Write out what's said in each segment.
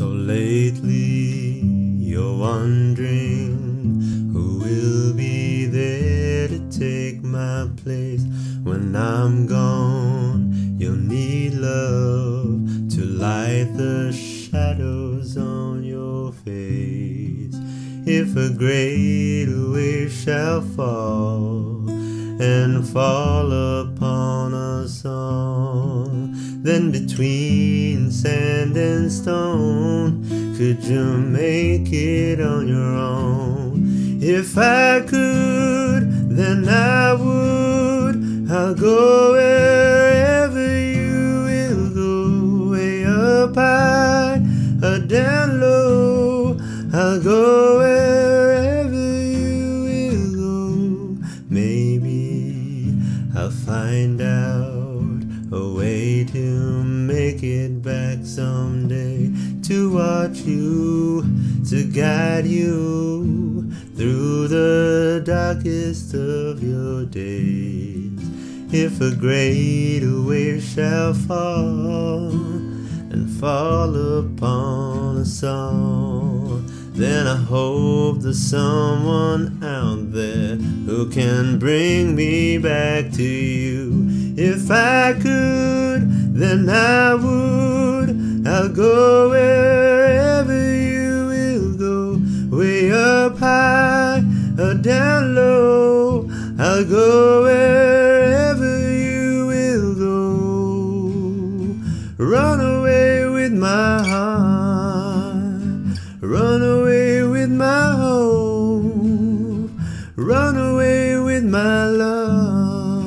So lately you're wondering who will be there to take my place. When I'm gone, you'll need love to light the shadows on your face. If a great wave shall fall and fall upon us all, then between sand and stone, could you make it on your own? If I could, then I would. I'll go wherever you will go, way up high or down low. I'll go wherever you will go. Maybe I'll find out a way to make it back someday, to watch you, to guide you through the darkest of your days. If a great wave shall fall and fall upon us all, then I hope there's someone out there who can bring me back to you. If I could, then I would. I'll go wherever you will go, way up high or down low. I'll go wherever you will go. Run away with my heart, run away with my hope, run away with my love.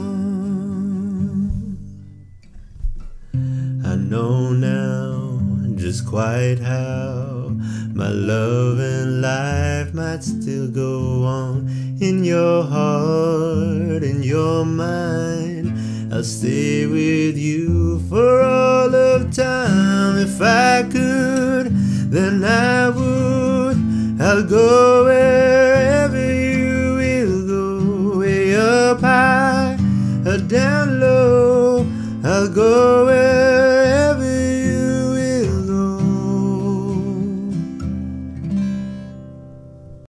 I know now just quite how my love and life might still go on. In your heart, in your mind, I'll stay with you for all of time. If I could, then I would. I'll go wherever you will go, way up high or down low. I'll go wherever